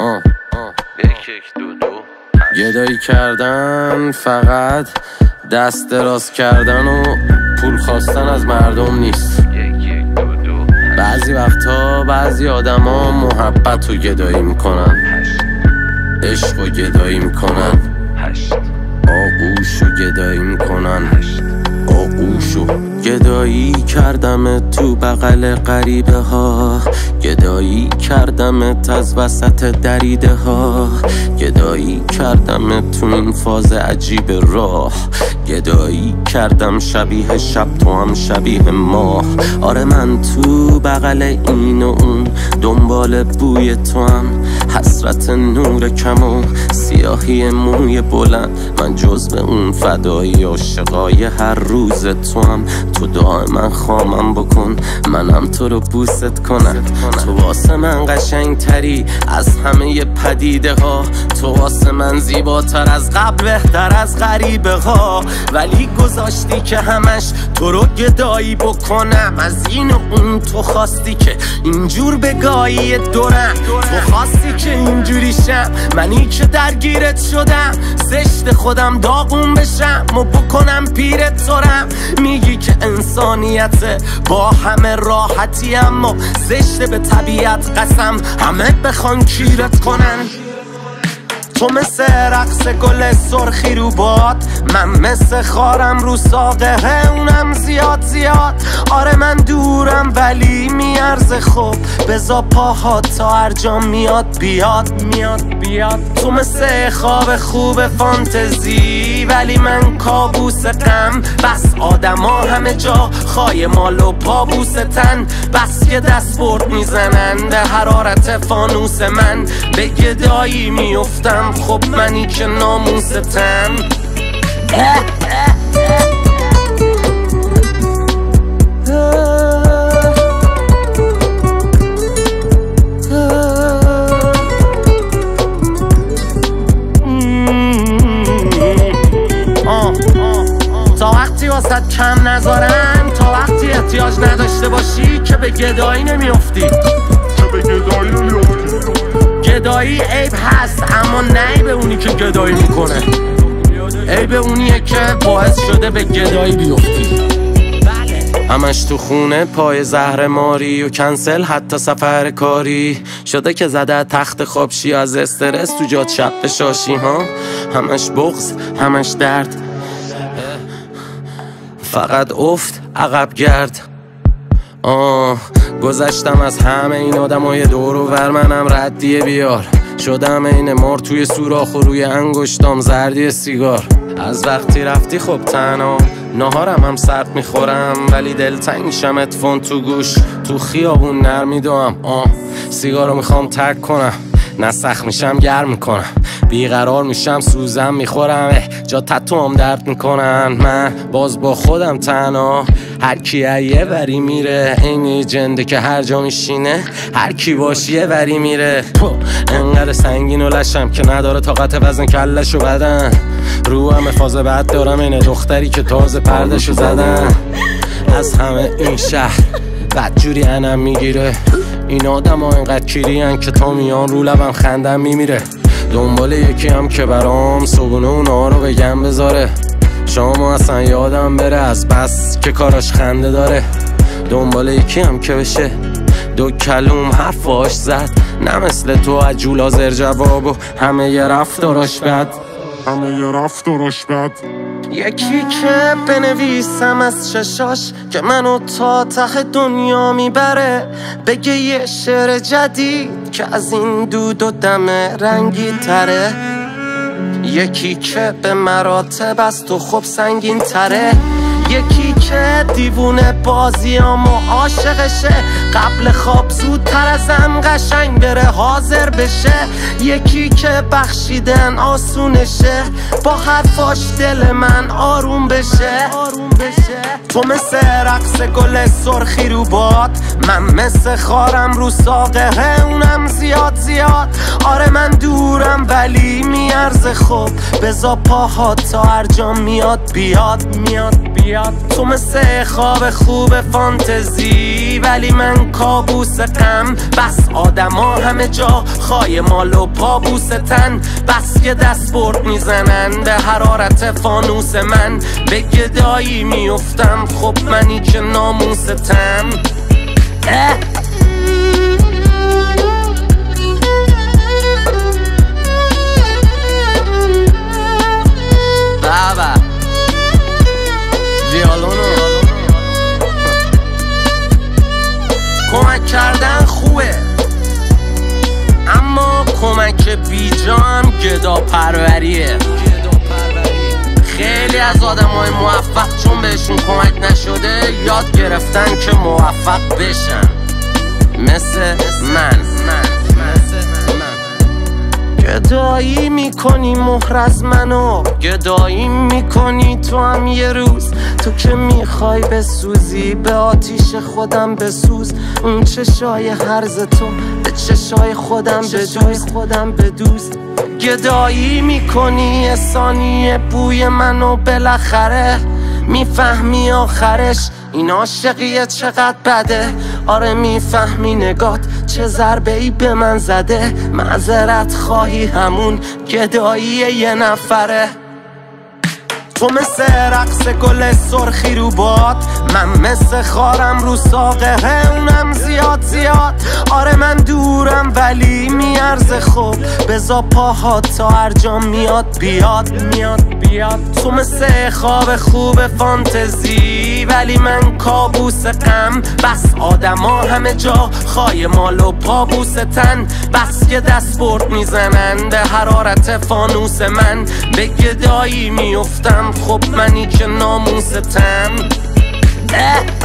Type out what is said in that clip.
گدایی کردن فقط دست دراز کردن و پول خواستن از مردم نیست. بعضی وقتا بعضی آدما محبت رو گدایی میکنن، عشق رو گدایی میکنن، آغوش رو گدایی میکنن. آغوشو گدایی کردمت تو بغل غریبه ها، گدایی کردمت از وسط دریده ها، گدایی کردمت تو این فاز عجیب راه، گدایی کردم شبیه شب تو هم شبیه ماه. آره من تو بغل این و اون دنبال بوی تو هم، حسرت نور کم و سیاهی موی بلند. من جزو اون فدایی عاشقای هر روز تو هم. تو دائما خامم بکن منم تو رو بوست کنم. تو واسه من قشنگ تری از همه پدیده ها، تو واسه من زیباتر از قبل بهتر از غریبه ها. ولی گذاشتی که همش تو رو گدایی بکنم، از این و اون تو خواستی که اینجور بگایی دورم، تو خواستی که اینجوری شم، منی که درگیرت شدم. زشت خودم داغون بشم و بکنم پیرت ترم. میگی که انسانیت با همه راحتی، اما زشت به طبیعت قسم همه بخوان کیرت کنن. تو مثل رقص گل سرخی رو باد، من مثل خارم رو ساقه اونم زیاد زیاد. آره من دورم ولی میارزه خوب، بزا پاها تا هر جا میاد بیاد بیاد. تو مثل خواب خوب فانتزی ولی من کابوس غم. بس آدما همه جا خای مال و پابوس تن، بس که دست برد میزنن به حرارت فانوس من. به گدایی میفتم خب منی که ناموستم. تا وقتی واسد کم نذارم، تا وقتی احتیاج نداشته باشی که به گدایی نمیافتی. گدایی عیب هست اما نه به اونی که گدایی میکنه، عیب اونیه که باعث شده به گدایی بیفتی. همش تو خونه پای زهر ماری و کنسل حتی سفر کاری شده که زده تخت خواب شی، از استرس تو جات شب بشاشی ها. همش بغض همش درد، فقط افت عقب گرد. گذشتم از همه این آدمای دور و ور، منم ردیه بیار شدم این مار توی سوراخ و روی انگشتام زردی سیگار. از وقتی رفتی خب تنها نهارم هم سرد میخورم، ولی دلتنگ میشم اتفون تو گوش تو خیابون نرمیدوام. سیگارو میخوام ترک کنم، نه سخت میشم گرم میکنم، بیقرار میشم سوزم میخورم، جا تتوام درد میکنن. من باز با خودم تنها، هر کی یه وری میره، اینی جنده که هر جا میشینه هر کی باش یه وری میره. انقدر سنگین و لشم که نداره طاقت وزن کلشو بدن، رو همه فاز بد دارم اینه دختری که تازه پردشو زدن. از همه این شهر بدجوری انم میگیره، این آدم ها اینقدر کیرین که تا میان رو لبم خندم میمیره. دنبال یکی هم که برام صبونه اونا رو بگم بذاره، شما اصلا یادم بره از بس که کاراش خنده داره. دنبال یکی هم که بشه دو کلوم حرفاش زد، نه مثل تو عجول حاضر جواب و همه یه رفتاراش بد. یکی که بنویسم از چشاش که منو تا ته دنیا میبره، بگه یه شعر جدید که از این دود و دم رنگی تره. یکی که به مراتب از تو خب سنگین تره، یکی که دیوونه بازیامو عاشقشه، قبل خواب زودتر ازم قشنگ بره حاضر بشه. یکی که بخشیدن آسونشه، با حرفاش دل من آروم بشه. تو مثل رقص گل سرخی رو باد، من مثل خارم رو ساقه اونم زیاد زیاد. آره من دورم ولی میارزه، خب بزا پاهات تا هر جا میاد بیاد. تو مثل خواب خوب فانتزی ولی من کابوس غم. بس آدما همه جا خای مال و پابوس تن، بس یه دست برد میزنن به حرارت فانوس من. به گدایی میفتم، خب منی که ناموستم. بابا ویالونو کمک کردن خوبه، اما کمک بیجا هم گدا پروریه. خیلی از آدمای موفق چون بهشون کمک نشده یاد گرفتن که موفق بشن، مثل من. گدایی میکنی مهر از منو، گدایی میکنی تو هم یه روز. تو که میخوای بسوزی به آتیش خودم بسوز. اون چشای هرز تو به چشای خودم بدوز. گدایی میکنی یه ثانیه بوی منو، بالاخره میفهمی آخرش این عاشقیه چقدر بده. آره میفهمی نگات چه ضربه‌ای به من زده. معذرت خواهی همون گدایی یه نفره. تو مثل رقص گل سرخی رو باد، من مثل خارم رو ساقه اونم زیاد زیاد. آره من دورم ولی میارزه، خب بزا پاهات تا هر جا میاد بیاد. تو مثل خواب خوب فانتزی ولی من کابوس غم. بس آدما همه جا خای مال و پابوس تن، بس یه دست برد میزنن به حرارت فانوس من. به گدایی میفتم، خب منی که ناموستم.